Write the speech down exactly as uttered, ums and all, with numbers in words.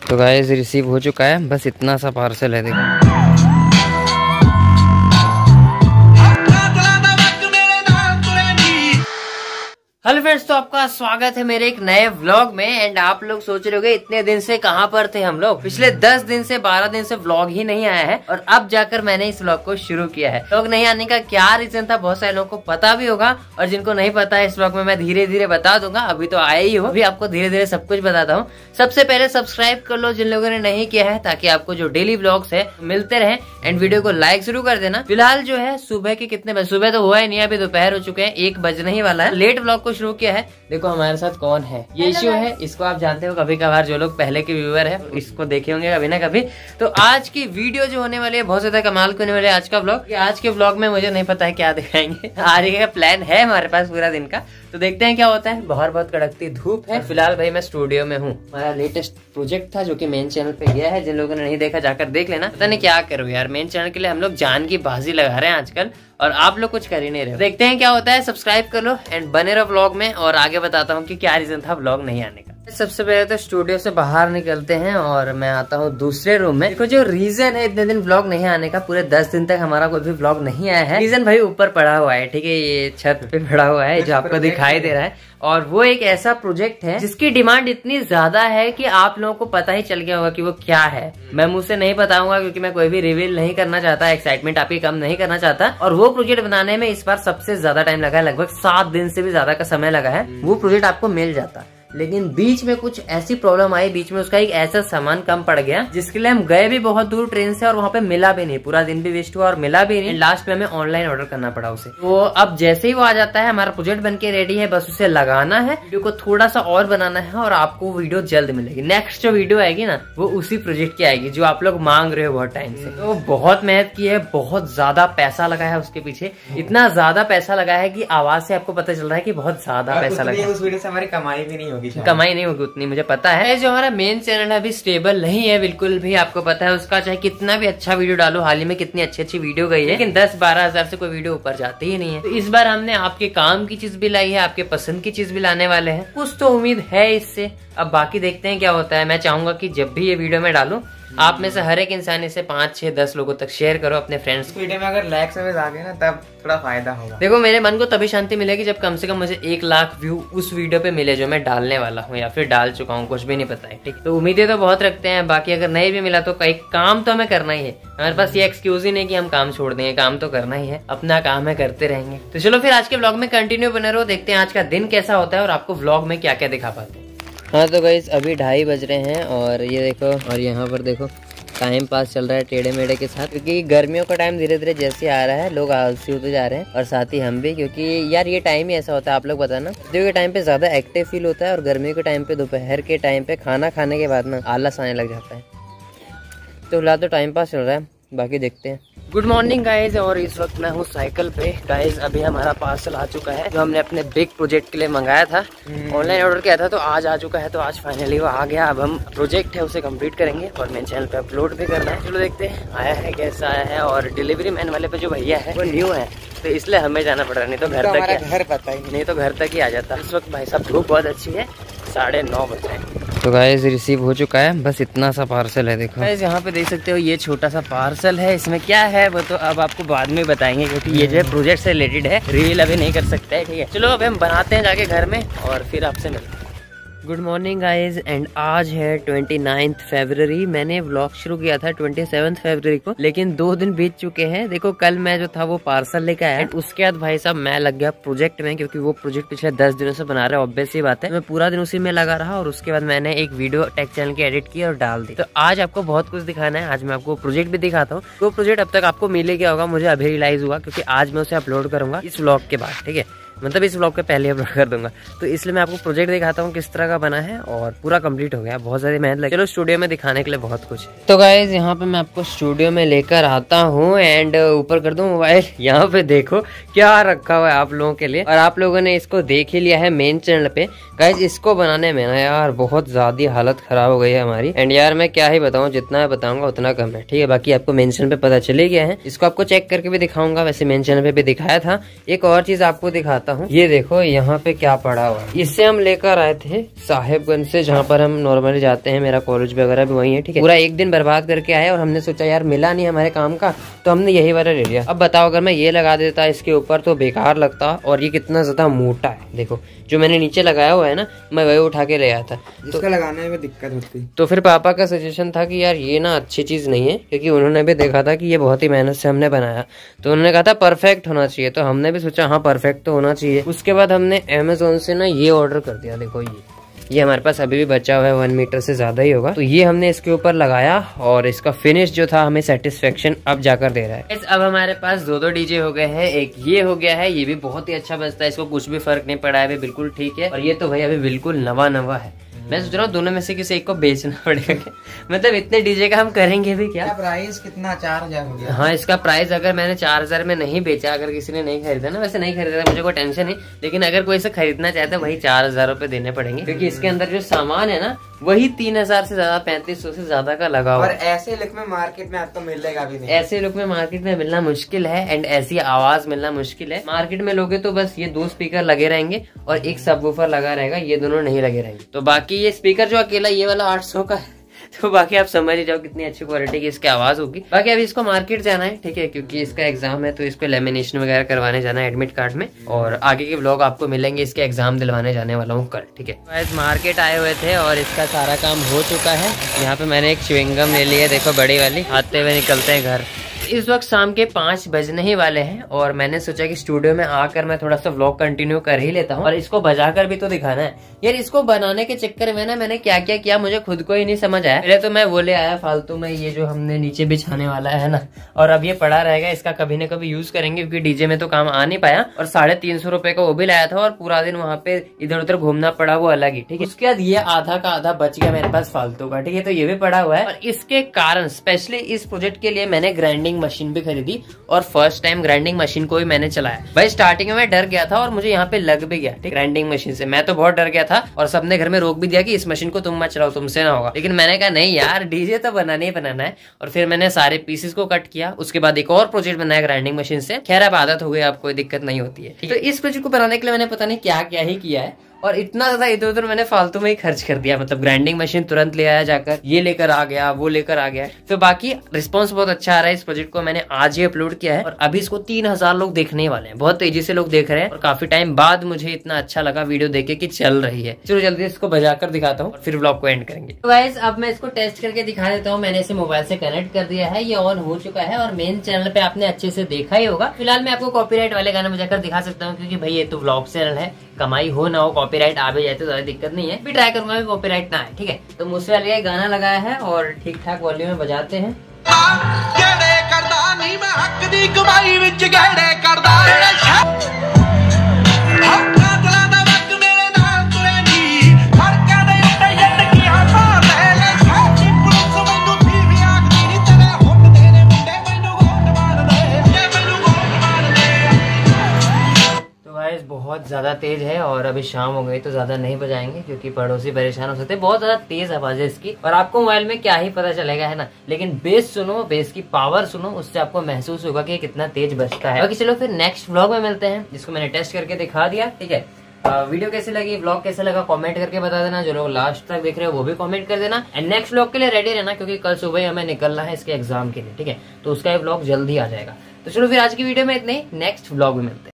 तो guys receive हो चुका है, बस इतना सा पार्सल है देखो। हेलो फ्रेंड्स, तो आपका स्वागत है मेरे एक नए व्लॉग में। एंड आप लोग सोच रहे होंगे इतने दिन से कहाँ पर थे हम लोग। पिछले दस दिन से बारह दिन से व्लॉग ही नहीं आया है और अब जाकर मैंने इस व्लॉग को शुरू किया है। व्लॉग नहीं आने का क्या रीजन था बहुत सारे लोगों को पता भी होगा, और जिनको नहीं पता है इस व्लॉग में मैं धीरे धीरे बता दूंगा। अभी तो आए ही हो, अभी आपको धीरे धीरे सब कुछ बताता हूँ। सबसे पहले सब्सक्राइब कर लो जिन लोगों ने नहीं किया है, ताकि आपको जो डेली व्लॉग्स है मिलते रहे। एंड वीडियो को लाइक शुरू कर देना। फिलहाल जो है सुबह के कितने बजे, सुबह तो हुआ ही नहीं, अभी दोपहर हो चुके हैं, एक बजने ही वाला है। लेट व्लॉग को शुरू किया है। देखो हमारे साथ कौन है, ये इशू है, इसको आप जानते हो कभी कभार जो लोग पहले के व्यूअर है इसको देखे होंगे कभी ना कभी। तो आज की वीडियो जो होने वाली है बहुत ज्यादा कमाल की होने वाली है। आज का व्लॉग, आज के व्लॉग में मुझे नहीं पता है क्या दिखाएंगे। आज का प्लान है हमारे पास पूरा दिन का, तो देखते हैं क्या होता है। बाहर बहुत कड़कती धूप है। फिलहाल भाई मैं स्टूडियो में हूँ। हमारा लेटेस्ट प्रोजेक्ट था जो कि मेन चैनल पे गया है, जिन लोगों ने नहीं देखा जाकर देख लेना। पता नहीं क्या करो यार, मेन चैनल के लिए हम लोग जान की बाजी लगा रहे हैं आजकल, और आप लोग कुछ कर ही नहीं रहे। देखते हैं क्या होता है। सब्सक्राइब कर लो एंड बने रहो व्लॉग में, और आगे बताता हूँ कि क्या रीजन था व्लॉग नहीं आने का। सबसे पहले तो स्टूडियो से बाहर निकलते हैं और मैं आता हूँ दूसरे रूम में। देखो जो रीजन है इतने दिन व्लॉग नहीं आने का, पूरे दस दिन तक हमारा कोई भी व्लॉग नहीं आया है। रीजन भाई ऊपर पड़ा हुआ है, ठीक है, ये छत पे पड़ा हुआ है जो आपको दिखाई दे रहा है। और वो एक ऐसा प्रोजेक्ट है जिसकी डिमांड इतनी ज्यादा है कि आप लोगों को पता ही चल गया होगा कि वो क्या है। मैं मुंह से नहीं बताऊंगा क्योंकि मैं कोई भी रिवील नहीं करना चाहता, एक्साइटमेंट आपकी कम नहीं करना चाहता। और वो प्रोजेक्ट बनाने में इस बार सबसे ज्यादा टाइम लगा है, लगभग सात दिन से भी ज्यादा का समय लगा है। वो प्रोजेक्ट आपको मिल जाता, लेकिन बीच में कुछ ऐसी प्रॉब्लम आई, बीच में उसका एक ऐसा सामान कम पड़ गया जिसके लिए हम गए भी बहुत दूर ट्रेन से और वहाँ पे मिला भी नहीं। पूरा दिन भी वेस्ट हुआ और मिला भी नहीं। लास्ट में हमें ऑनलाइन ऑर्डर करना पड़ा उसे। तो अब जैसे ही वो आ जाता है, हमारा प्रोजेक्ट बन के रेडी है, बस उसे लगाना है, वीडियो को थोड़ा सा और बनाना है, और आपको वीडियो जल्द मिलेगी। नेक्स्ट जो वीडियो आएगी ना, वो उसी प्रोजेक्ट की आएगी जो आप लोग मांग रहे हो बहुत टाइम से। तो बहुत मेहनत की है, बहुत ज्यादा पैसा लगा है उसके पीछे। इतना ज्यादा पैसा लगा है कि आवाज से आपको पता चल रहा है कि बहुत ज्यादा पैसा लगा है। उस वीडियो से हमारी कमाई भी नहीं होगी, कमाई नहीं होगी उतनी, मुझे पता है। जो हमारा मेन चैनल है अभी स्टेबल नहीं है बिल्कुल भी, आपको पता है उसका। चाहे कितना भी अच्छा वीडियो डालो, हाल ही में कितनी अच्छी अच्छी वीडियो गई है, लेकिन दस बारह हजार से कोई वीडियो ऊपर जाती ही नहीं है। तो इस बार हमने आपके काम की चीज भी लाई है, आपके पसंद की चीज भी लाने वाले हैं। कुछ तो उम्मीद है इससे, अब बाकी देखते हैं क्या होता है। मैं चाहूंगा कि जब भी ये वीडियो में डालूं, आप में से हर एक इंसान इसे पाँच छह दस लोगों तक शेयर करो अपने फ्रेंड्स को। वीडियो में अगर लाइक्स में आ गए ना, तब थोड़ा फायदा होगा। देखो मेरे मन को तभी शांति मिलेगी जब कम से कम मुझे एक लाख व्यू उस वीडियो पे मिले जो मैं डालने वाला हूँ या फिर डाल चुका हूँ, कुछ भी नहीं पता है, ठीक। तो उम्मीदें तो बहुत रखते हैं, बाकी अगर नहीं भी मिला तो कई काम तो हमें करना ही है। हमारे पास ये एक्सक्यूज ही नहीं कि हम काम छोड़ देंगे, काम तो करना ही है, अपना काम है, करते रहेंगे। तो चलो फिर आज के व्लॉग में कंटिन्यू बने रहो, देखते हैं आज का दिन कैसा होता है और आपको व्लॉग में क्या क्या दिखा पाते हैं। हाँ तो गाइस अभी ढाई बज रहे हैं और ये देखो, और यहाँ पर देखो टाइम पास चल रहा है टेढ़े मेढ़े के साथ, क्योंकि गर्मियों का टाइम धीरे धीरे जैसे आ रहा है लोग आलसी होते जा रहे हैं, और साथ ही हम भी, क्योंकि यार ये टाइम ही ऐसा होता है। आप लोग बताना, सर्दियों के टाइम पे ज्यादा एक्टिव फील होता है और गर्मियों के टाइम पे, दोपहर के टाइम पे खाना खाने के बाद ना आलस आने लग जाता है। तो फिलहाल तो टाइम पास चल रहा है, बाकी देखते हैं। गुड मॉर्निंग गाइज, और इस वक्त मैं हूँ साइकिल पे। गाइज अभी हमारा पार्सल आ चुका है जो हमने अपने बिग प्रोजेक्ट के लिए मंगाया था, ऑनलाइन ऑर्डर किया था, तो आज आ चुका है। तो आज फाइनली वो आ गया। अब हम प्रोजेक्ट है उसे कंप्लीट करेंगे और मेरे चैनल पे अपलोड भी करना है। चलो देखते हैं आया है कैसा आया है। और डिलीवरी मैन वाले पे जो भैया है वो न्यू है, तो इसलिए हमें जाना पड़ रहा है, नहीं तो घर तो तक घर पता ही नहीं तो घर तक ही आ जाता। इस वक्त भाई साहब धूप बहुत अच्छी है, साढ़े नौ बज रहे हैं। तो गाइस रिसीव हो चुका है, बस इतना सा पार्सल है। देखो गाइस यहाँ पे देख सकते हो, ये छोटा सा पार्सल है। इसमें क्या है वो तो अब आपको बाद में बताएंगे, क्योंकि ये जो है प्रोजेक्ट से रिलेटेड है, रिवील अभी नहीं कर सकते हैं, ठीक है। चलो अभी हम बनाते हैं जाके घर में और फिर आपसे मिलते हैं। गुड मॉर्निंग गाइज, एंड आज है ट्वेंटी नाइन्थ फरवरी। मैंने व्लॉग शुरू किया था ट्वेंटी सेवन्थ फरवरी को, लेकिन दो दिन बीत चुके हैं। देखो कल मैं जो था वो पार्सल लेकर आया, उसके बाद भाई साहब मैं लग गया प्रोजेक्ट में, क्योंकि वो प्रोजेक्ट पिछले दस दिनों से बना रहा है। ऑब्वियस सी बात है, मैं पूरा दिन उसी में लगा रहा, और उसके बाद मैंने एक वीडियो टेक चैनल की एडिट की और डाल दी। तो आज आपको बहुत कुछ दिखाना है। आज मैं आपको प्रोजेक्ट भी दिखाता हूँ। वो प्रोजेक्ट अब तक आपको मिले क्या होगा मुझे अभी रियलाइज हुआ, क्योंकि आज मैं उसे अपलोड करूंगा इस व्लॉग के बाद, ठीक है। मतलब इस व्लॉग के पहले अपलोड कर दूंगा, तो इसलिए मैं आपको प्रोजेक्ट दिखाता हूँ किस तरह का बना है, और पूरा कंप्लीट हो गया, बहुत सारी मेहनत लगी। चलो स्टूडियो में दिखाने के लिए बहुत कुछ है। तो गाइज यहाँ पे मैं आपको स्टूडियो में लेकर आता हूँ, एंड ऊपर कर दूं मोबाइल। यहाँ पे देखो क्या रखा हुआ है आप लोगों के लिए, और आप लोगों ने इसको देख ही लिया है मेन चैनल पे। गाइज इसको बनाने में ना यार बहुत ज्यादा हालत खराब हो गई है हमारी, एंड यार मैं क्या ही बताऊँ, जितना मैं बताऊंगा उतना कम है, ठीक है। बाकी आपको मेन चैनल पे पता चले गया है, इसको आपको चेक करके भी दिखाऊंगा, वैसे मेन चैनल पे भी दिखाया था। एक और चीज आपको दिखाता दिखाता हूँ। ये देखो यहाँ पे क्या पड़ा हुआ है। इससे हम लेकर आए थे साहेबगंज से, जहाँ पर हम नॉर्मली जाते हैं, मेरा कॉलेज वगैरह भी वही है, ठीक है। पूरा एक दिन बर्बाद करके आए और हमने सोचा यार मिला नहीं हमारे काम का, तो हमने यही वाला ले लिया। अब बताओ अगर मैं ये लगा देता इसके ऊपर तो बेकार लगता, और ये कितना ज्यादा मोटा है। देखो जो मैंने नीचे लगाया हुआ है ना, मैं वही उठा के ले आया था, इसका तो लगाने में दिक्कत होती। तो फिर पापा का सजेशन था कि यार ये ना अच्छी चीज नहीं है, क्योंकि उन्होंने भी देखा था कि ये बहुत ही मेहनत से हमने बनाया, तो उन्होंने कहा था परफेक्ट होना चाहिए। तो हमने भी सोचा हाँ परफेक्ट तो होना चाहिए। उसके बाद हमने अमेजोन से ना ये ऑर्डर कर दिया। देखो ये ये हमारे पास अभी भी बचा हुआ है, वन मीटर से ज्यादा ही होगा। तो ये हमने इसके ऊपर लगाया और इसका फिनिश जो था हमें सेटिस्फेक्शन अब जाकर दे रहा है। अब हमारे पास दो दो डीजे हो गए हैं, एक ये हो गया है, ये भी बहुत ही अच्छा बजता है, इसको कुछ भी फर्क नहीं पड़ा है, बिल्कुल ठीक है। और ये तो भाई अभी बिल्कुल नवा नवा है। मैं सोच रहा हूँ दोनों में से किसी एक को बेचना पड़ेगा। मतलब इतने डीजे का हम करेंगे भी क्या? प्राइस कितना? चार हजार हो गया। हाँ इसका प्राइस अगर मैंने चार हजार में नहीं बेचा, अगर किसी ने नहीं खरीदा ना, वैसे नहीं खरीदा मुझे कोई टेंशन नहीं, लेकिन अगर कोई इसे खरीदना चाहता है वही चार हजार रूपए देने पड़ेंगे, क्योंकि इसके अंदर जो सामान है ना वही तीन हजार से ज्यादा, पैंतीस सौ से ज्यादा का लगा हुआ। और ऐसे लुक में मार्केट में आपको मिलेगा भी नहीं। ऐसे लुक में मार्केट में मिलना मुश्किल है, एंड ऐसी आवाज मिलना मुश्किल है। मार्केट में लोगे तो बस ये दो स्पीकर लगे रहेंगे और एक सबवूफर लगा रहेगा, ये दोनों नहीं लगे रहेंगे। तो बाकी ये स्पीकर जो अकेला ये वाला आठ सौ का है, तो बाकी आप समझ ही जाओ कितनी अच्छी क्वालिटी की इसकी आवाज होगी। बाकी अभी इसको मार्केट जाना है, ठीक है, क्योंकि इसका एग्जाम है, तो इसको लेमिनेशन वगैरह करवाने जाना है एडमिट कार्ड में, और आगे के व्लॉग आपको मिलेंगे। इसके एग्जाम दिलवाने जाने वाला हूँ कल, ठीक है। आज मार्केट आए हुए थे और इसका सारा काम हो चुका है। यहाँ पे मैंने एक च्युइंगम ले ली है, देखो बड़ी वाली, आते हुए निकलते हैं घर। इस वक्त शाम के पाँच बजने ही वाले हैं और मैंने सोचा कि स्टूडियो में आकर मैं थोड़ा सा व्लॉग कंटिन्यू कर ही लेता हूँ, और इसको बजाकर भी तो दिखाना है यार। इसको बनाने के चक्कर में ना मैंने क्या क्या किया मुझे खुद को ही नहीं समझ आया। पहले तो मैं वो ले आया फालतू में ये जो हमने नीचे बिछाने वाला है ना, और अब ये पड़ा रहेगा, इसका कभी न कभी यूज करेंगे, क्योंकि डीजे में तो काम आ नहीं पाया। और साढ़े तीन सौ रुपए का वो भी लाया था, और पूरा दिन वहाँ पे इधर उधर घूमना पड़ा, वो अलग ही, ठीक है। उसके बाद ये आधा का आधा बच गया मेरे पास फालतू का, ठीक है, तो ये भी पड़ा हुआ है। और इसके कारण स्पेशली इस प्रोजेक्ट के लिए मैंने ग्राइंडिंग मशीन भी खरीदी, और फर्स्ट टाइम ग्राइंडिंग मशीन को भी मैंने चलाया। भाई स्टार्टिंग में मैं डर गया था और मुझे यहाँ पे लग भी गया, ठीक, ग्राइंडिंग मशीन से मैं तो बहुत डर गया था, और सबने घर में रोक भी दिया कि इस मशीन को तुम मत चलाओ, तुमसे ना होगा। लेकिन मैंने कहा नहीं यार, डीजे तो बनाना ही बनाना है। और फिर मैंने सारे पीसेस को कट किया, उसके बाद एक और प्रोजेक्ट बनाया ग्राइंडिंग मशीन से। खैर अब आदत हो गई, अब कोई दिक्कत नहीं होती है। तो इस प्रोजेक्ट को बनाने के लिए मैंने पता नहीं क्या क्या ही किया है, और इतना ज्यादा इधर उधर मैंने फालतू में ही खर्च कर दिया। मतलब ग्राइंडिंग मशीन तुरंत ले आया जाकर, ये लेकर आ गया, वो लेकर आ गया। तो बाकी रिस्पांस बहुत अच्छा आ रहा है। इस प्रोजेक्ट को मैंने आज ही अपलोड किया है और अभी इसको तीन हजार लोग देखने वाले हैं। बहुत तेजी से लोग देख रहे हैं, और काफी टाइम बाद मुझे इतना अच्छा लगा वीडियो देखे कि चल रही है। चलो जल्दी इसको बजाकर दिखाता हूँ और फिर व्लॉग को एंड करेंगे। तो गाइस अब मैं इसको टेस्ट करके दिखा देता हूँ। मैंने इसे मोबाइल से कनेक्ट कर दिया है, ये ऑन हो चुका है, और मेन चैनल पे आपने अच्छे से देखा ही होगा। फिलहाल मैं आपको कॉपीराइट वाले गाने बजाकर दिखा सकता हूँ, क्योंकि भाई ये तो व्लॉग चैनल है, कमाई हो ना हो कॉपीराइट आ भी जाए तो ज्यादा दिक्कत नहीं है। भी ट्राई करूंगा कि कॉपीराइट ना आए, ठीक है। तो मुझसे वाले गाना लगाया है और ठीक ठाक वॉल्यूम में बजाते हैं। बहुत ज्यादा तेज है, और अभी शाम हो गई तो ज्यादा नहीं बजाएंगे, क्योंकि पड़ोसी परेशान हो सकते हैं। बहुत ज्यादा तेज आवाज है इसकी, और आपको मोबाइल में क्या ही पता चलेगा, है ना। लेकिन बेस सुनो, बेस की पावर सुनो, उससे आपको महसूस होगा कि कितना तेज बजता है। बाकी चलो फिर नेक्स्ट व्लॉग में मिलते हैं, जिसको मैंने टेस्ट करके दिखा दिया, ठीक है। आ, वीडियो कैसी लगी, व्लॉग कैसे लगा, कमेंट करके बता देना। जो लोग लास्ट तक देख रहे हो वो भी कमेंट कर देना, एंड नेक्स्ट व्लॉग के लिए रेडी रहना, क्योंकि कल सुबह हमें निकलना है इसके एग्जाम के लिए, ठीक है। तो उसका व्लॉग जल्दी आ जाएगा। तो चलो फिर आज की वीडियो में इतने ही, नेक्स्ट व्लॉग में मिलते हैं।